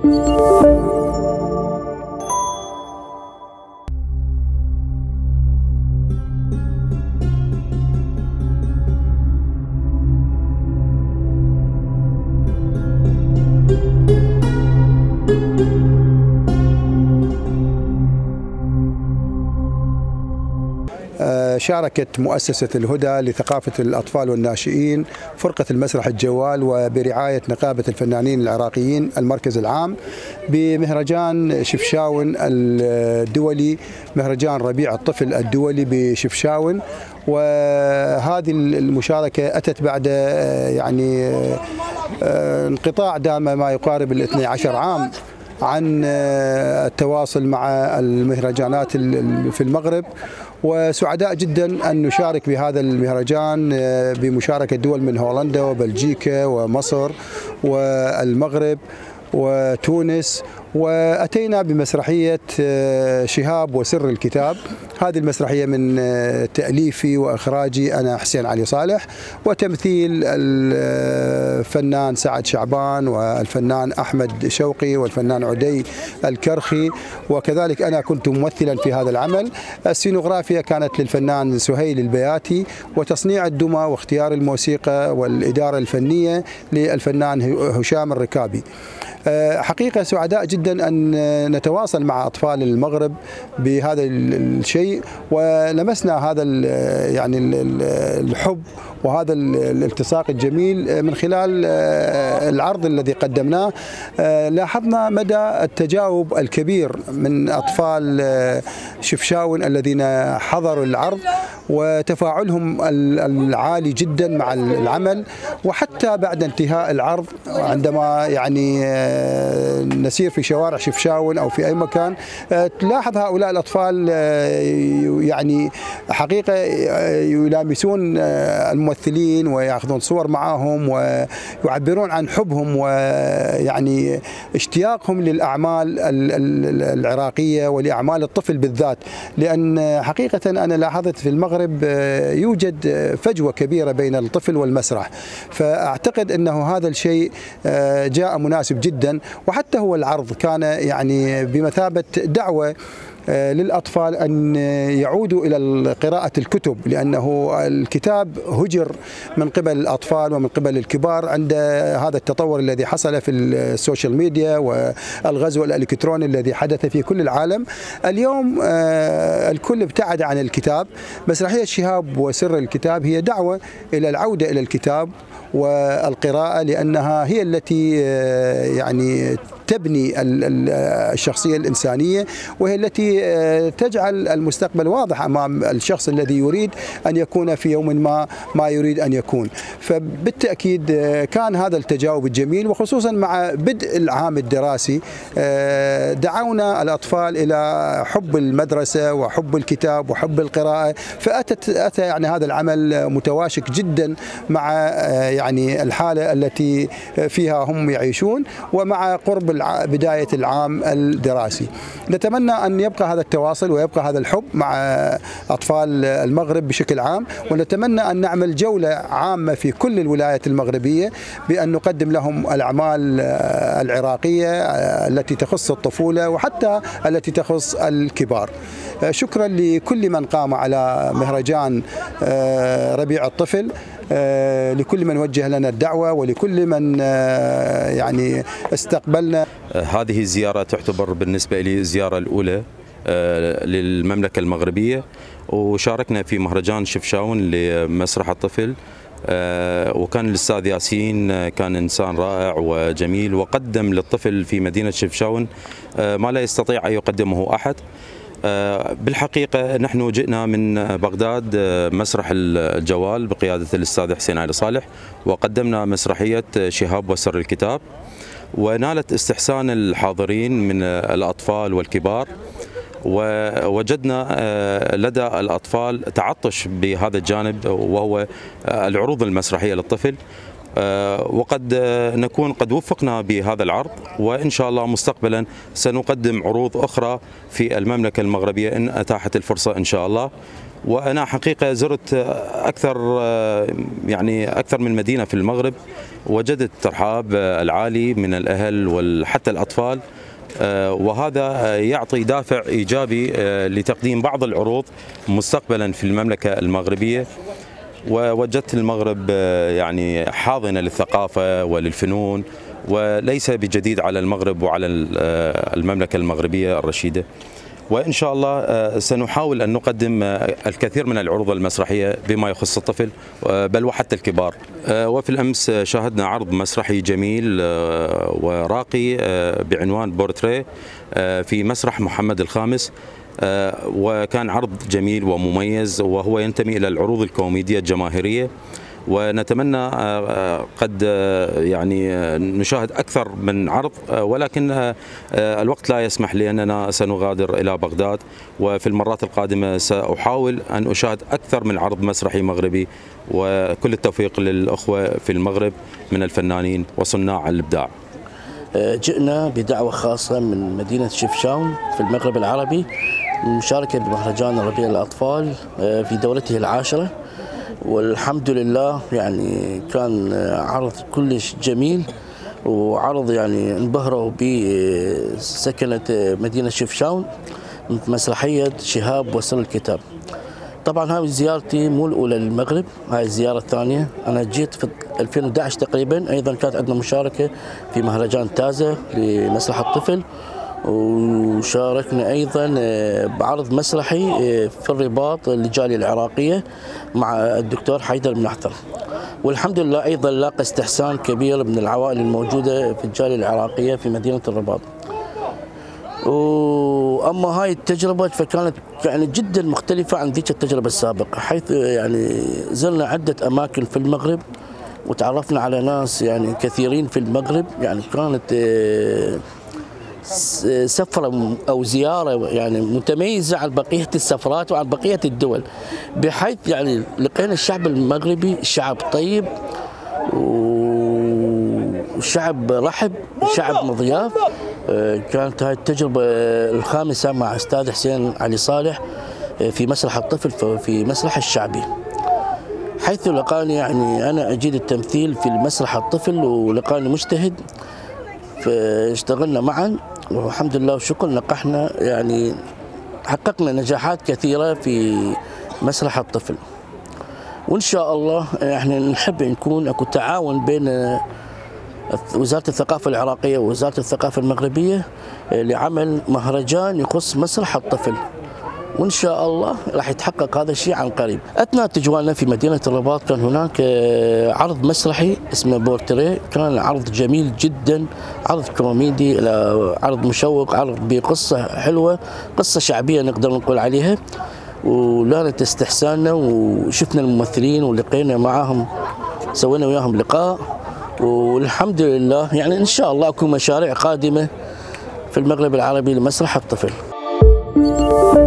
شاركت مؤسسة الهدى لثقافة الأطفال والناشئين فرقة المسرح الجوال وبرعاية نقابة الفنانين العراقيين المركز العام بمهرجان شفشاون الدولي، مهرجان ربيع الطفل الدولي بشفشاون. وهذه المشاركة أتت بعد يعني انقطاع دام ما يقارب 12 عام عن التواصل مع المهرجانات في المغرب، وسعداء جدا أن نشارك بهذا المهرجان بمشاركة دول من هولندا وبلجيكا ومصر والمغرب وتونس. وأتينا بمسرحية شهاب وسر الكتاب. هذه المسرحية من تأليفي وإخراجي أنا حسين علي صالح، وتمثيل الفنان سعد شعبان والفنان أحمد شوقي والفنان عدي الكرخي، وكذلك أنا كنت ممثلا في هذا العمل. السينوغرافيا كانت للفنان سهيل البياتي، وتصنيع الدمى واختيار الموسيقى والإدارة الفنية للفنان هشام الركابي. حقيقة سعداء جدا أن نتواصل مع أطفال المغرب بهذا الشيء، ولمسنا هذا يعني الحب وهذا الالتصاق الجميل من خلال العرض الذي قدمناه. لاحظنا مدى التجاوب الكبير من أطفال شفشاون الذين حضروا العرض، وتفاعلهم العالي جدا مع العمل. وحتى بعد انتهاء العرض عندما يعني نسير في شوارع شفشاون أو في أي مكان، تلاحظ هؤلاء الأطفال يعني حقيقة يلامسون الممثلين ويأخذون صور معهم ويعبرون عن حبهم ويعني اشتياقهم للأعمال العراقية ولأعمال الطفل بالذات. لأن حقيقة أنا لاحظت في المغرب يوجد فجوة كبيرة بين الطفل والمسرح، فأعتقد أنه هذا الشيء جاء مناسب جدا. وحتى هو العرض كان يعني بمثابة دعوة للأطفال أن يعودوا إلى قراءة الكتب، لأنه الكتاب هجر من قبل الأطفال ومن قبل الكبار عند هذا التطور الذي حصل في السوشيال ميديا والغزو الإلكتروني الذي حدث في كل العالم. اليوم الكل ابتعد عن الكتاب. مسرحية شهاب وسر الكتاب هي دعوة إلى العودة إلى الكتاب والقراءة، لأنها هي التي يعني تبني الشخصية الإنسانية، وهي التي تجعل المستقبل واضح أمام الشخص الذي يريد أن يكون في يوم ما يريد أن يكون. فبالتأكيد كان هذا التجاوب الجميل، وخصوصا مع بدء العام الدراسي دعونا الأطفال إلى حب المدرسة وحب الكتاب وحب القراءة. أتى يعني هذا العمل متواشك جدا مع يعني الحالة التي فيها هم يعيشون، ومع قرب بداية العام الدراسي. نتمنى أن يبقى هذا التواصل ويبقى هذا الحب مع أطفال المغرب بشكل عام، ونتمنى أن نعمل جولة عامة في كل الولايات المغربية بأن نقدم لهم الأعمال العراقية التي تخص الطفولة وحتى التي تخص الكبار. شكرا لكل من قام على مهرجان ربيع الطفل، لكل من وجه لنا الدعوة، ولكل من يعني استقبلنا. هذه الزيارة تعتبر بالنسبة لي الزيارة الأولى للمملكة المغربية، وشاركنا في مهرجان شفشاون لمسرح الطفل، وكان الأستاذ ياسين كان إنسان رائع وجميل، وقدم للطفل في مدينة شفشاون ما لا يستطيع أن يقدمه أحد. بالحقيقة نحن جئنا من بغداد مسرح الجوال بقيادة الأستاذ حسين علي صالح، وقدمنا مسرحية شهاب وسر الكتاب، ونالت استحسان الحاضرين من الأطفال والكبار. ووجدنا لدى الأطفال تعطش بهذا الجانب، وهو العروض المسرحية للطفل، وقد نكون قد وفقنا بهذا العرض، وإن شاء الله مستقبلا سنقدم عروض أخرى في المملكة المغربية إن أتاحت الفرصة إن شاء الله. وأنا حقيقة زرت أكثر من مدينة في المغرب، وجدت ترحاب العالي من الأهل وحتى الأطفال، وهذا يعطي دافع إيجابي لتقديم بعض العروض مستقبلا في المملكة المغربية. ووجدت المغرب يعني حاضنة للثقافة وللفنون، وليس بجديد على المغرب وعلى المملكة المغربية الرشيدة. وإن شاء الله سنحاول أن نقدم الكثير من العروض المسرحية بما يخص الطفل بل وحتى الكبار. وفي الأمس شاهدنا عرض مسرحي جميل وراقي بعنوان بورتريه في مسرح محمد الخامس، وكان عرض جميل ومميز، وهو ينتمي إلى العروض الكوميدية الجماهيرية، ونتمنى قد نشاهد أكثر من عرض، ولكن الوقت لا يسمح لأننا سنغادر إلى بغداد، وفي المرات القادمة سأحاول أن أشاهد أكثر من عرض مسرحي مغربي. وكل التوفيق للأخوة في المغرب من الفنانين وصناع الإبداع. جئنا بدعوة خاصة من مدينة شفشاون في المغرب العربي للمشاركة بمهرجان ربيع الأطفال في دورته العاشرة، والحمد لله كان عرض كلش جميل، وعرض انبهروا بسكنة مدينة شفشاون مسرحية شهاب وسر الكتاب. طبعا هاي زيارتي مو الأولى للمغرب، هاي الزيارة الثانية. أنا جيت في 2011 تقريبا، أيضا كانت عندنا مشاركة في مهرجان تازة لمسرح الطفل، وشاركنا أيضا بعرض مسرحي في الرباط للجالية العراقية مع الدكتور حيدر منحتر، والحمد لله أيضا لاقى استحسان كبير من العوائل الموجودة في الجالية العراقية في مدينة الرباط. وأما هاي التجربة فكانت جدا مختلفة عن ذيك التجربة السابقة، حيث زرنا عدة أماكن في المغرب وتعرفنا على ناس كثيرين في المغرب. كانت سفرة أو زيارة متميزة عن بقية السفرات وعن بقية الدول، بحيث لقينا الشعب المغربي شعب طيب وشعب رحب، شعب مضياف. كانت هاي التجربة الخامسة مع أستاذ حسين علي صالح في مسرح الطفل في مسرح الشعبي، حيث لقاني أنا أجيد التمثيل في المسرح الطفل، ولقاني مجتهد، فاشتغلنا معا والحمد لله والشكر، نقحنا حققنا نجاحات كثيرة في مسرح الطفل. وإن شاء الله نحب نكون أكو تعاون بين وزارة الثقافة العراقية ووزارة الثقافة المغربية لعمل مهرجان يخص مسرح الطفل، وإن شاء الله راح يتحقق هذا الشيء عن قريب. أثناء تجوالنا في مدينة الرباط كان هناك عرض مسرحي اسمه بورتريه، كان عرض جميل جدا، عرض كوميدي، عرض مشوق، عرض بقصة حلوة، قصة شعبية نقدر نقول عليها، ولانت استحساننا وشفنا الممثلين ولقينا معهم، سوينا وياهم لقاء، والحمد لله إن شاء الله أكون مشاريع قادمة في المغرب العربي لمسرح الطفل.